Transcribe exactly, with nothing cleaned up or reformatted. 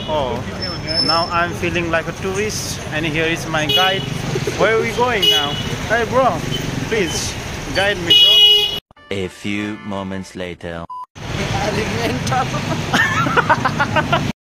Oh, now I'm feeling like a tourist, and here is my guide. Where are we going now? Hey bro, please guide me bro. A few moments later. Alimental.